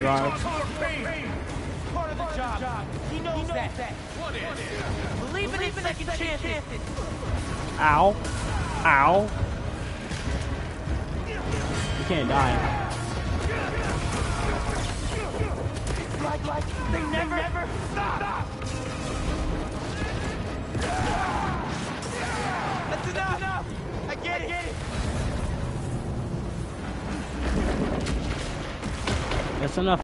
drive. Part of the job. He knows that. What is? Believe in second chances. Ow. Ow. You can't die. Like they never stop. That's enough. I get it. That's enough.